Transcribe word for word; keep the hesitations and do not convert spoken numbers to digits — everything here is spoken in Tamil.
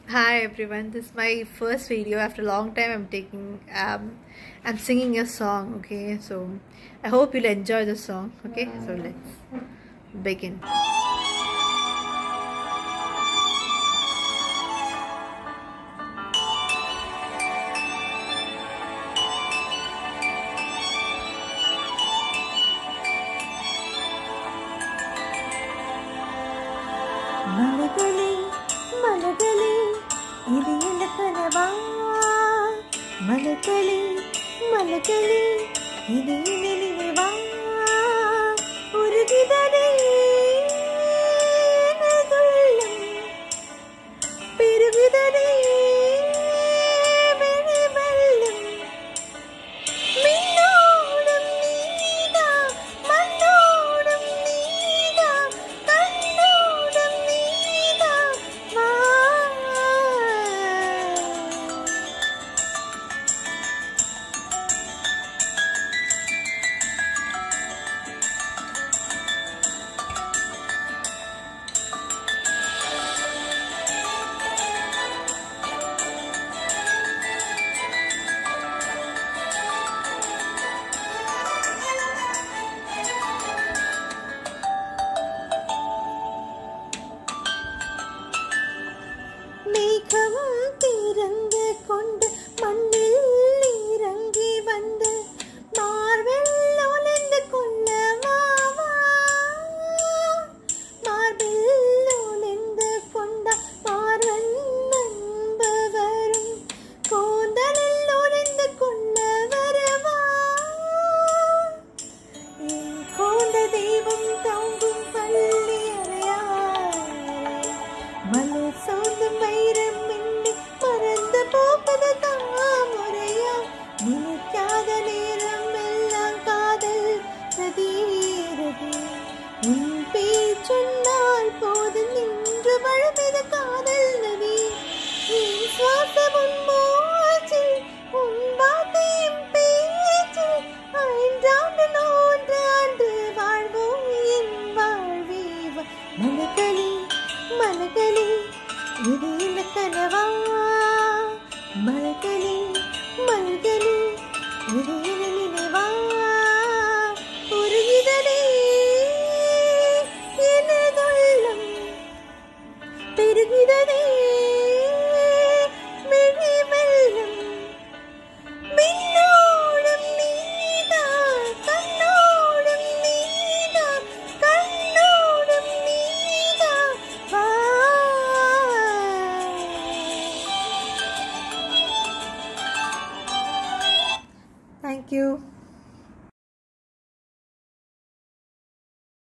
Hi everyone, this is my first video after a long time. I'm taking um I'm singing a song, okay? So I hope you'll enjoy the song, okay? So let's begin. மலகளே மலகளே இது என்ன கனவா மலகளே மலகளே இது என்ன நினைவா உருகுதடே நதுள்ளம் பெருகுதடே வெளிவெள்ளம் மின்னோடும் நீதா மண்ணோடும் நீதா கண்ணோடும் நீதா வா மேகம் திறந்து கொண்டு மண்ணில் இறங்கி வந்து மார்பில் ஒளிந்து கொள்ள மாவா மார்பில் ஒளிந்து கொண்ட மார்வன் அன்பு வரும் கூந்தலில் ஒளிந்து கொள்ள வரவா என் கூந்த தெய்வம் தாங்கும் பள்ளி அறையாய் மலர் சோர்ந்தும் வைரம் மின்னி மறந்து போப்பது தாமுறையா நினைக்காத நேரம் எல்லாம் காதல் ரதீரதி உன் பேச்சொன்னால் போது நின்று வழுமிது காதல் நதி என் சுவாசம் உன் மூச்சில் உன் வார்த்தையும் பேச்சில் ஐந்தாண்டு நூற்றாண்டு வாழ்வோம் என் வாழ்வீவ மலகளே மலகளே இது என்ன கனவா மலகளே மலகளே இது என்ன நினைவா உருகுதடே எனதுள்ளம் பெருகுதடே மிழி வெள்ளம் மின்னோடும் நீதா கண்ணோடும் நீதா கண்ணோடும் நீதா வா Thank you.